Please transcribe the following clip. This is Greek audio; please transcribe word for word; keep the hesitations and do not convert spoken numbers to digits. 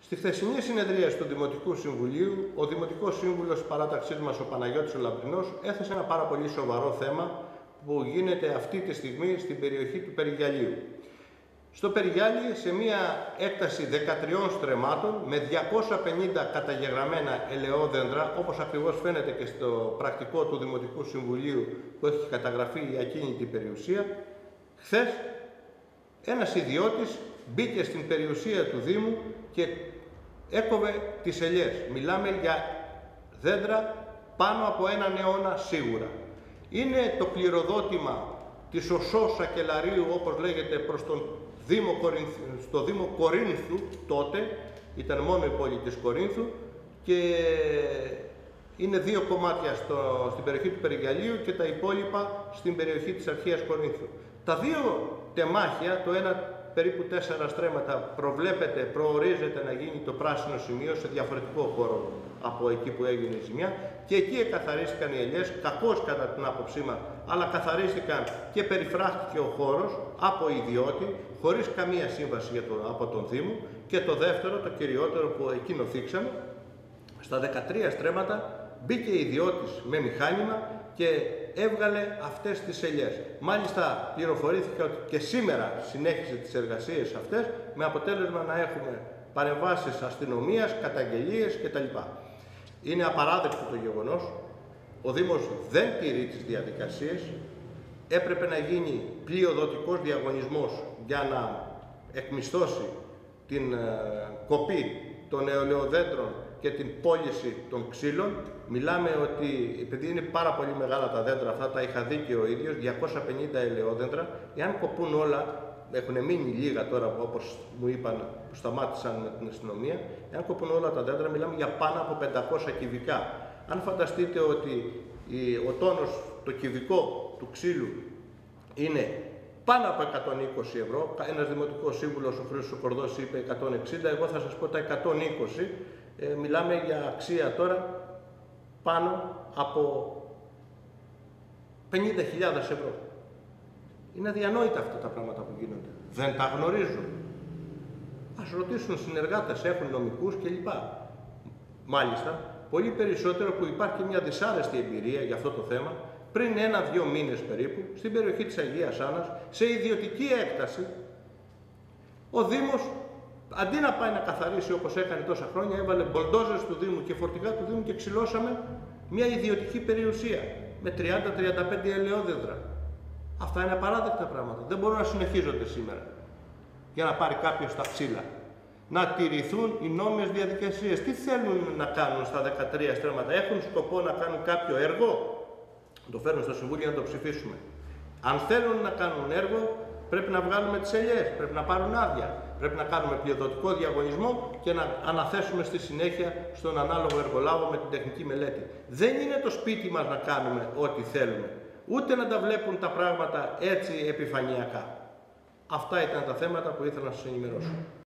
Στη χθεσινή συνεδρία του Δημοτικού Συμβουλίου, ο Δημοτικός Σύμβουλος της παράταξής μας, ο Παναγιώτης ο Λαμπρινός, έθεσε ένα πάρα πολύ σοβαρό θέμα που γίνεται αυτή τη στιγμή στην περιοχή του Περιγιαλίου. Στο Περιγιάλι, σε μια έκταση δεκατριών στρεμμάτων με διακόσια πενήντα καταγεγραμμένα ελαιόδεντρα, όπως ακριβώς φαίνεται και στο πρακτικό του Δημοτικού Συμβουλίου που έχει καταγραφεί η ακίνητη περιουσία, χθες ένας ιδιώτης μπήκε στην περιουσία του Δήμου και έκοβε τις ελιές. Μιλάμε για δέντρα πάνω από έναν αιώνα σίγουρα. Είναι το κληροδότημα της Οσό Σακελαρίου, όπως λέγεται, προς τον Δήμο Κορινθ, στο Δήμο Κορίνθου τότε, ήταν μόνο η πόλη της Κορίνθου, και είναι δύο κομμάτια στο, στην περιοχή του Περιγιαλίου και τα υπόλοιπα στην περιοχή της αρχαίας Κορίνθου. Τα δύο τεμάχια, το ένα περίπου τέσσερα στρέμματα, προβλέπεται, προορίζεται να γίνει το πράσινο σημείο σε διαφορετικό χώρο από εκεί που έγινε η ζημιά, και εκεί εκαθαρίστηκαν οι ελιές, κακώς κατά την άποψή μας, αλλά καθαρίστηκαν και περιφράχτηκε ο χώρος από ιδιώτη, χωρίς καμία σύμβαση για το, από τον Δήμο. Και το δεύτερο, το κυριότερο που εκείνο θίξαμε, στα δεκατρία στρέμματα μπήκε ιδιώτης με μηχάνημα και έβγαλε αυτές τις ελιές. Μάλιστα πληροφορήθηκα ότι και σήμερα συνέχισε τις εργασίες αυτές, με αποτέλεσμα να έχουμε παρεμβάσεις αστυνομίας, καταγγελίες κτλ. Είναι απαράδεκτο το γεγονός. Ο Δήμος δεν τηρεί τις διαδικασίες. Έπρεπε να γίνει πλειοδοτικός διαγωνισμός για να εκμισθώσει την ε, κοπή των ελαιοδέντρων και την πώληση των ξύλων. Μιλάμε ότι, επειδή είναι πάρα πολύ μεγάλα τα δέντρα αυτά, τα είχα δει και ο ίδιος, διακόσια πενήντα ελαιόδεντρα, εάν κοπούν όλα, έχουν μείνει λίγα τώρα, όπως μου είπαν, που σταμάτησαν με την αστυνομία, εάν κοπούν όλα τα δέντρα, μιλάμε για πάνω από πεντακόσια κυβικά. Αν φανταστείτε ότι ο τόνος, το κυβικό του ξύλου είναι πάνω από εκατόν είκοσι ευρώ, ένας δημοτικός σύμβουλος, ο Χρήστος Κορδός, είπε εκατόν εξήντα, εγώ θα σας πω τα εκατόν είκοσι, ε, μιλάμε για αξία τώρα πάνω από πενήντα χιλιάδες ευρώ. Είναι αδιανόητα αυτά τα πράγματα που γίνονται. Δεν τα γνωρίζουν. Ας ρωτήσουν συνεργάτες, έχουν νομικούς κλπ. Μάλιστα, πολύ περισσότερο που υπάρχει μια δυσάρεστη εμπειρία για αυτό το θέμα, πριν ένα-δυο μήνες περίπου, στην περιοχή της Αγίας Άννας, σε ιδιωτική έκταση, ο Δήμος, αντί να πάει να καθαρίσει όπως έκανε τόσα χρόνια, έβαλε μπολντόζες του Δήμου και φορτηγά του Δήμου και ξυλώσαμε μια ιδιωτική περιουσία με τριάντα με τριάντα πέντε ελαιόδεντρα. Αυτά είναι απαράδεκτα πράγματα. Δεν μπορούν να συνεχίζονται σήμερα για να πάρει κάποιος τα ξύλα. Να τηρηθούν οι νόμιμες διαδικασίες. Τι θέλουν να κάνουν στα δεκατρία στρέμματα? Έχουν σκοπό να κάνουν κάποιο έργο? Το φέρνουν στο Συμβούλιο να το ψηφίσουμε. Αν θέλουν να κάνουν έργο, πρέπει να βγάλουμε τις ελιές, πρέπει να πάρουν άδεια, πρέπει να κάνουμε πλειοδοτικό διαγωνισμό και να αναθέσουμε στη συνέχεια στον ανάλογο εργολάβο με την τεχνική μελέτη. Δεν είναι το σπίτι μας να κάνουμε ό,τι θέλουμε, ούτε να τα βλέπουν τα πράγματα έτσι επιφανειακά. Αυτά ήταν τα θέματα που ήθελα να σας ενημερώσω.